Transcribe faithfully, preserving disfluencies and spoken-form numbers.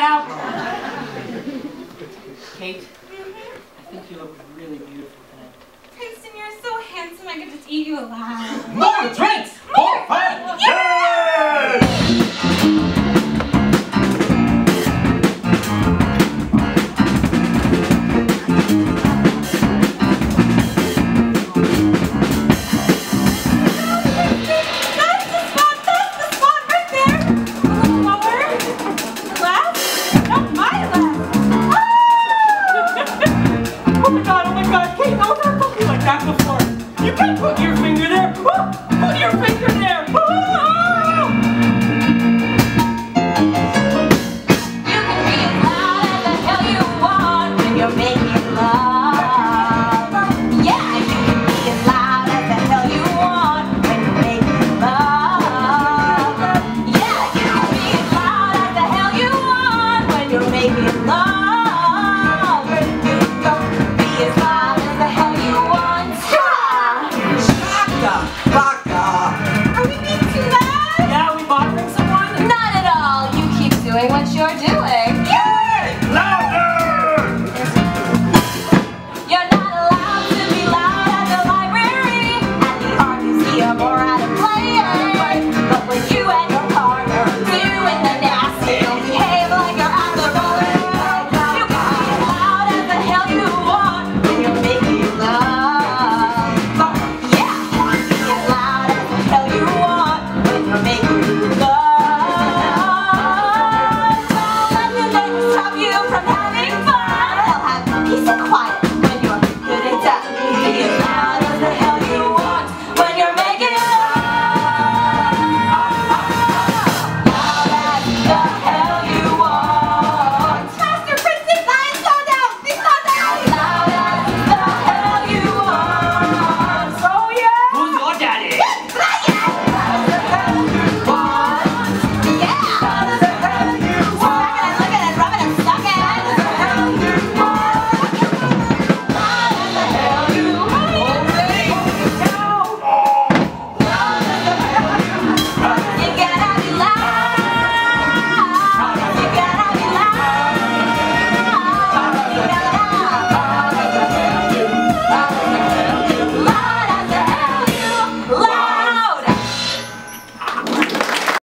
out. Kate, I think you look really beautiful tonight. Princeton, you're so handsome, I could just eat you alive. More drinks! More fun! Yay! You can put your finger there. Put your finger there. You can be as loud as the hell you want when you're making love. Yeah, you can be as loud as the hell you want when you're making love. Yeah, you can be as loud as the hell you want when you're making love. You don't be as loud as the hell you want. Are we being too loud? Yeah, we bothering someone? Not at all. You keep doing what you're doing. Yay! Louder!